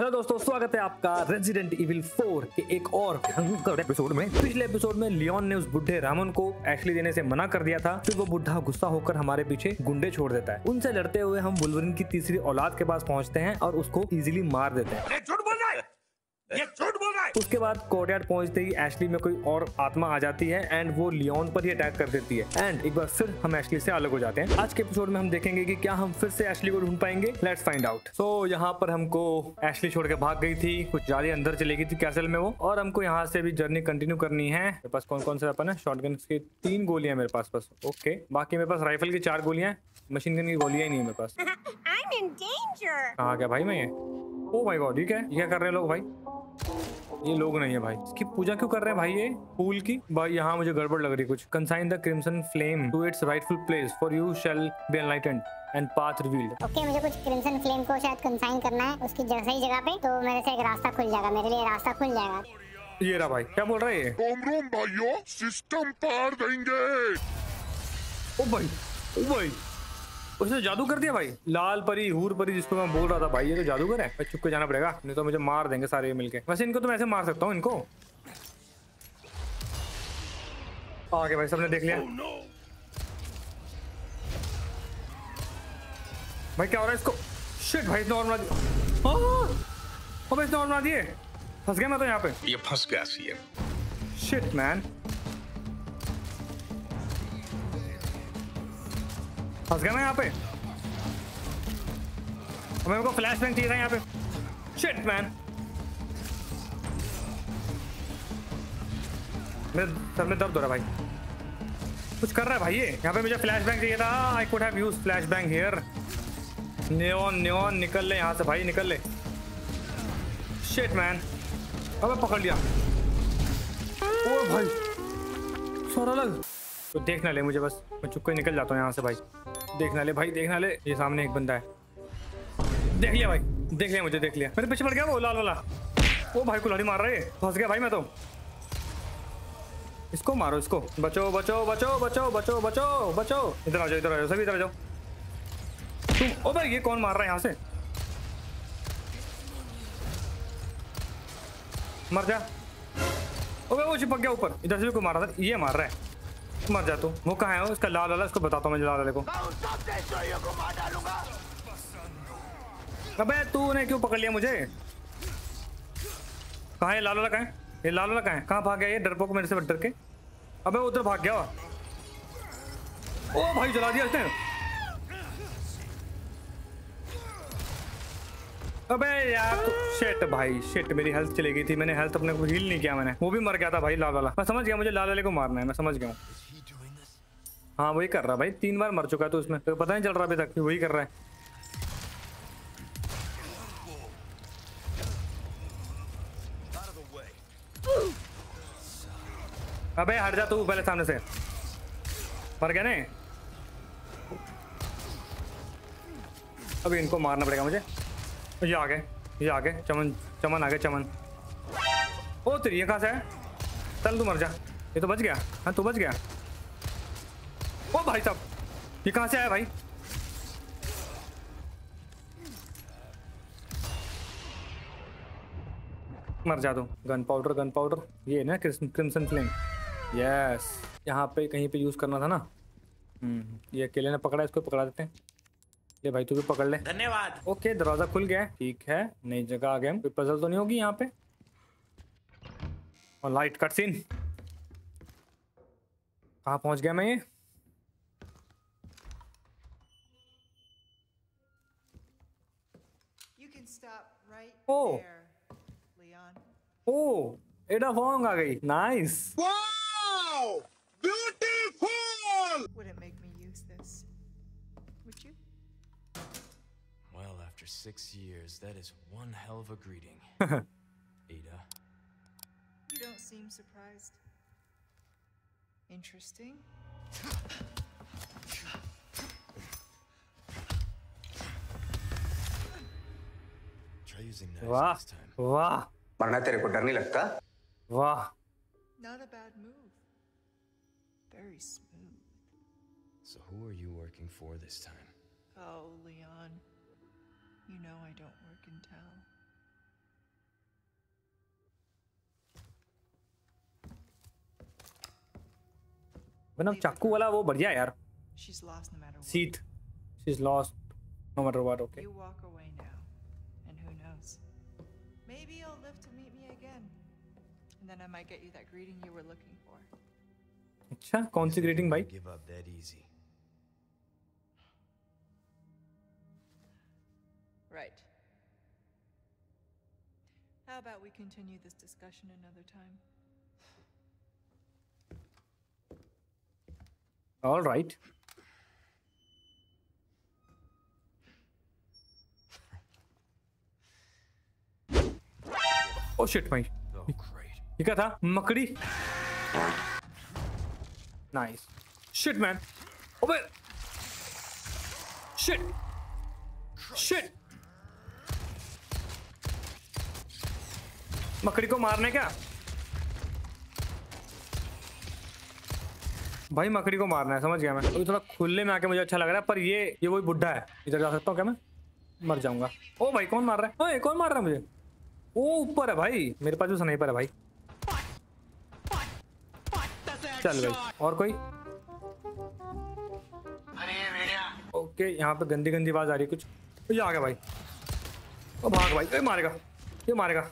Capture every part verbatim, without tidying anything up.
Hello दोस्तों, स्वागत है आपका रेजिडेंट इविल फोर के एक और भयंकर एपिसोड में। पिछले एपिसोड में लियोन ने उस बुढ़े रामन को एशली देने से मना कर दिया था। फिर वो बुढ़ा गुस्सा होकर हमारे पीछे गुंडे छोड़ देता है। उनसे लड़ते हुए हम वुल्वरिन की तीसरी औलाद के पास पहुंचते हैं और उसको इजीली मार देते हैं। झूठ बोल रहा है, ये झूठ बोल रहा है। उसके बाद कोर्टयार्ड पहुंचते ही एशली में कोई और आत्मा आ जाती है एंड वो लियोन पर ही अटैक कर देती है एंड एक बार फिर हम एशली से अलग हो जाते हैं। आज के एपिसोड में हम देखेंगे कि क्या हम फिर से एशली को ढूंढ पाएंगे। Let's find out. सो यहाँ पर हमको एशली छोड़ के भाग गई थी, कुछ जाली अंदर चली गई थी कैसल में वो, और हमको यहाँ से भी जर्नी कंटिन्यू करनी है। मेरे पास कौन कौन से वेपन है? शॉटगन की तीन गोलियां मेरे पास बस। ओके, बाकी मेरे पास राइफल की चार गोलियां, मशीन गन की गोलियां ही नहीं है मेरे पास। कहाँ क्या भाई मैं ये? ओ माय गॉड, ये क्या है? ये क्या कर रहे हैं लोग भाई? ये लोग नहीं है भाई। इसकी पूजा क्यों कर रहे हैं भाई ये फूल की? भाई यहाँ मुझे गड़बड़ लग रही है कुछ। Consign the crimson flame to its rightful place for you shall be enlightened and path revealed. Okay, मुझे कुछ क्रिम्सन फ्लेम को शायद कंसाइन करना है उसकी जगह सही जगह पे, तो मेरे से एक रास्ता खुल जाएगा, मेरे लिए रास्ता खुल जाएगा। ये रहा भाई। क्या बोल रहा है ये? रोम रोम भाइयों, सिस्टम पार देंगे। ओ भाई, ओ भाई, उसने जादू कर दिया भाई। लाल परी, हूर परी जिसको मैं बोल रहा था भाई, ये तो जादूगर है। भाई चुप के जाना पड़ेगा, नहीं तो मुझे मार देंगे सारे मिलके। वैसे इनको तो मैं ऐसे मार सकता हूँ इनको। आगे भाई, सबने देख लिया। Oh, no. भाई क्या हो रहा है इसको? शिट भाई, इसने और मार दिया। अबे इसने और मार दिए। फंस गया मैं तो यहाँ पे। ये फंस गया सीएम। शिट मैन, फंस गया मैं यहाँ पे। मेरे को फ्लैश बैंग चाहिए था यहाँ पे। शिट मैन, मेरे सर में दर्द हो रहा है भाई। कुछ कर रहा है भाई ये। यहाँ पे मुझे फ्लैश बैंग चाहिए था। I could have used flash bang here. Neon neon निकल ले यहाँ से भाई, निकल ले। शिट मैन, अबे पकड़ लिया। ओ भाई सारा लग। तो देख ना ले मुझे बस, मैं चुप कर निकल जाता हूँ यहाँ से भाई। देखना ले भाई, देखना ले। ये सामने एक बंदा है। देख लिया भाई, देख लिया मुझे, देख लिया। मेरे पीछे पड़ गया वो लाल वाला। वो भाई कुल्हाड़ी मार रहा है। फंस गया भाई मैं तो। इसको मारो, इसको। बचो बचो बचो बचो बचो बचो बचो। इधर आ जाओ, इधर आ जाओ, सभी इधर आ जाओ तुम। ओ भाई ये कौन मार रहा है यहाँ से? मर जा। ओ भाई वो चिपक गया ऊपर। इधर से भी कोई मार रहा था, ये मार रहा है। मर जा तू। वो कहाँ है? उसका लाल वाला, इसको बताता हूँ मैं लाल वाले को। अबे तूने क्यों पकड़ लिया मुझे? कहाँ है लाल वाला? कहाँ है ये लाल वाला? कहाँ है? कहाँ भाग गया ये डरपोक मेरे से डर के? अबे उधर भाग गया। ओ भाई जला दिया इसने। अबे यार शिट भाई, शिट, मेरी हेल्थ चली गई थी। मैंने हेल्थ अपने को हील नहीं किया मैंने। वो भी मर गया था भाई लाल वाला। मैं समझ गया, मुझे लाल वाले को मारना है, मैं समझ गया हूँ। हाँ वही कर रहा भाई, तीन बार मर चुका है तो उसमें तो पता नहीं चल रहा अभी तक वही कर रहा है। अबे हट जा तू पहले सामने से। मर गया नहीं? अभी इनको मारना पड़ेगा मुझे। ये आ गए, ये आ गए। चमन चमन आ गए, चमन। ओ तेरी ये कहाँ से है? चल तू मर जा। ये तो बच गया। हाँ तू बच गया। ओ भाई साहब, ये कहाँ से आया भाई? मर जा तू। गन पाउडर, गन पाउडर, ये ना क्रिम्सन फ्लेम। यस, यहाँ पे कहीं पे यूज करना था ना। हम्म, ये अकेले ने पकड़ा, इसको पकड़ा देते हैं। ले भाई तू भी पकड़ ले। धन्यवाद। ओके, दरवाजा खुल गया है। ठीक है, नई जगह आ गए हम। कोई पजल तो नहीं होगी यहाँ पे? और लाइट कट सीन। कहाँ पहुंच गया मैं ये? ओ ओ एडा फोंग आ गई। Nice. Wow, beautiful. Wouldn't make me use this, would you? Well, after six years, that is one hell of a greeting. Ada. You don't seem surprised. Interesting. Try using knives वाह this time. वाह मरना तेरे को डर नहीं लगता? वाह। Not a bad move. Very smooth. So who are you working for this time? Oh, Leon. You know I don't work in town. वरना चाकू वाला वो बढ़िया है यार। She's lost no matter what. सीथ, she is lost no matter what. Okay You walk away now, and who knows? Maybe you'll live to meet me again, and then I might get you that greeting you were looking for. अच्छा, कौन सी greeting भाई? Give up that easy. Right. How about we continue this discussion another time? All right. Oh shit भाई, Oh, great. ये क्या था? मकड़ी। Nice. Shit man, ओबे शिट शिट। मकड़ी को मारने क्या भाई? मकड़ी को मारना है, समझ गया मैं। अभी थोड़ा खुले में आके मुझे अच्छा लग रहा है, पर ये ये वही बुड्ढा है। इधर जा सकता हूँ क्या मैं? मर जाऊंगा। ओ भाई, कौन मार रहा है? ओए, कौन मार रहा है मुझे? ओ ऊपर है भाई, मेरे पास भी स्नाइपर है भाई। चल भाई, और कोई? ओके, यहाँ पे गंदी गंदी आवाज आ रही है कुछ। ये आ गया भाई। ओ भाग भाई, ये मारेगा, ये मारेगा।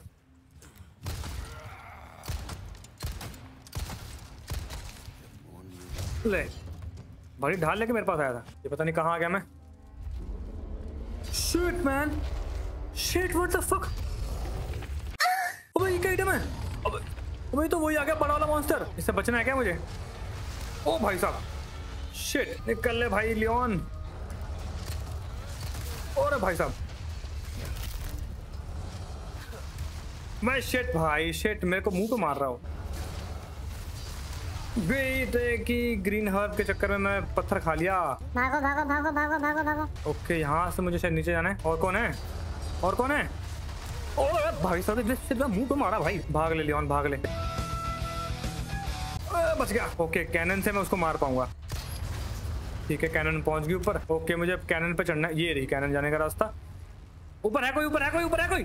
ले भाई, ढाल लेके मेरे पास आया था। ये पता नहीं कहाँ आ गया मैं। Shit man, shit, what the fuck. अबे ये क्या आइटम है? अबे अबे तो वही आ गया, बड़ा वाला मॉन्स्टर। इससे बचना है क्या मुझे? ओ भाई साहब, शिट, निकल ले भाई लियोन। और भाई साहब, मैं शिट भाई, शिट, मेरे को मुंह पे मार रहा हो। बेटे की ग्रीन हर्ब के चक्कर में मैं पत्थर खा लिया। भागो भागो भागो भागो भागो भागो। ओके, यहाँ से मुझे शायद नीचे जाना है। और कौन है? और कौन है? ओए भाई साहब, मुंह पे मारा भाई। भाग ले लियोन, भाग ले। आ, बच गया। ओके, कैनन से मैं उसको मार पाऊंगा। ठीक है, कैनन पहुंच गई ऊपर। ओके, मुझे अब कैनन पे चढ़ना है। ये रही कैनन जाने का रास्ता। ऊपर है कोई, ऊपर है कोई, ऊपर है कोई।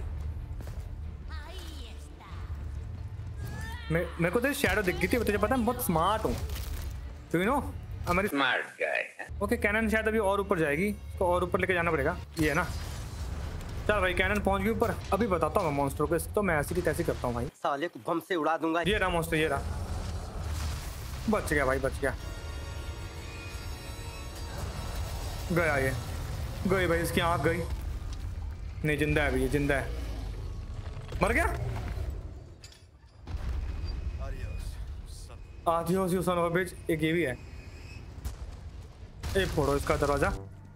मैं मेरे को तेरी शैडो दिख गई थी। तुझे पता है मैं बहुत स्मार्ट हूँ, तो यू नो हमारी स्मार्ट गाय। ओके, कैनन शायद अभी और ऊपर जाएगी, तो और ऊपर लेके जाना पड़ेगा। ये है ना। चल भाई, कैनन पहुंच गई ऊपर। अभी बताता हूँ मैं मॉन्स्टर को। तो मैं ऐसी की तैसी करता हूँ भाई। साले को बम से उड़ा दूंगा। ये रहा मॉन्स्टर, ये रहा। बच गया भाई, बच गया। गया ये, गई भाई, इसकी आँख गई। नहीं, जिंदा है अभी, ये जिंदा है। मर गया। Adios you son of a bitch. एक ये भी है। ए, फोड़ो इसका दरवाजा।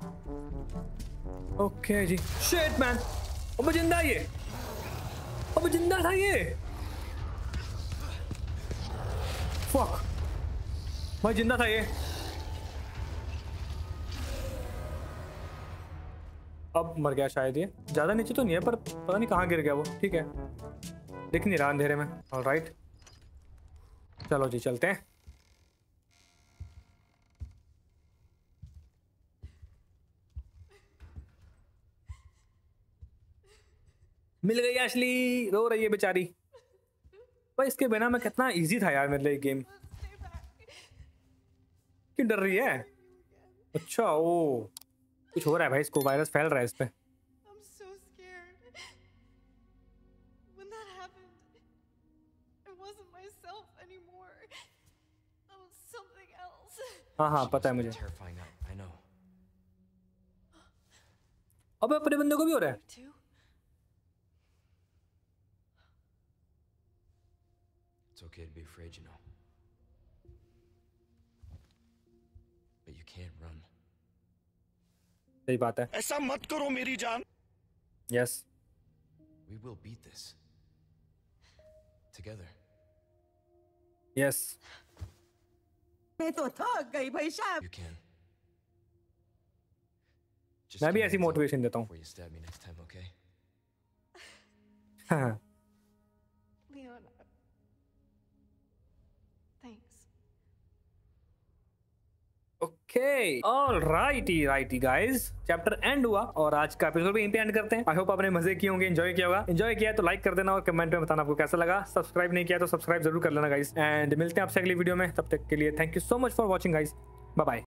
ओके जी। शिट मैन, अब जिंदा है ये, अब जिंदा था ये। फक भाई, जिंदा था ये। अब मर गया शायद ये। ज्यादा नीचे तो नहीं है, पर पता नहीं कहाँ गिर गया वो। ठीक है, दिख नहीं रहा अंधेरे में। ऑलराइट, चलो जी, चलते हैं। मिल गई एशली, रो रही है बेचारी। भाई इसके बिना मैं कितना इजी था यार मेरे लिए गेम। क्यों डर रही है? अच्छा, ओ कुछ हो रहा है भाई, इसको वायरस फैल रहा है इस पे। I'm so scared. When that happened, it wasn't myself anymore. That was something else. हाँ हाँ, पता है मुझे। Terrifying, I, I know. अबे अपने बंदे को भी हो रहा है। Too? It's okay to be afraid, you know. But you can't run. सही बात है। ऐसा मत करो मेरी जान। Yes, We will beat this. Together. Yes. मैं तो थक गई भाई साहब। You can. Just मैं भी keep ऐसी hands up मोटिवेशन देता हूँ। before you stab me next time, okay? हाँ, Leona. Thanks. Okay all righty righty guys, chapter end हुआ और आज का एपिसोड भी यहीं पे एंड करते हैं। आई होप आपने मजे किए होंगे, एंजॉय किया होगा। एंजॉय किया तो लाइक कर देना और कमेंट में बताना आपको कैसा लगा। सब्सक्राइब नहीं किया तो सब्सक्राइब जरूर कर लेना गाइज, एंड मिलते हैं आपसे अगली वीडियो में। तब तक के लिए thank you so much for watching guys, bye bye.